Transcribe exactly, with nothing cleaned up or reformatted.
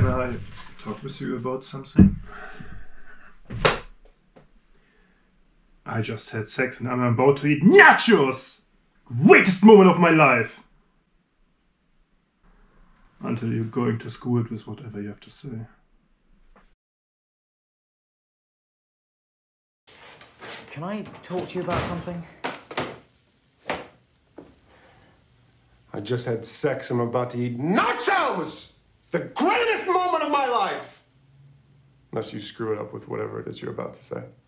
I talk with you about something? I just had sex and I'm about to eat nachos! Greatest moment of my life! Until you're going to school with whatever you have to say. Can I talk to you about something? I just had sex and I'm about to eat nachos! It's the greatest moment of my life! Unless you screw it up with whatever it is you're about to say.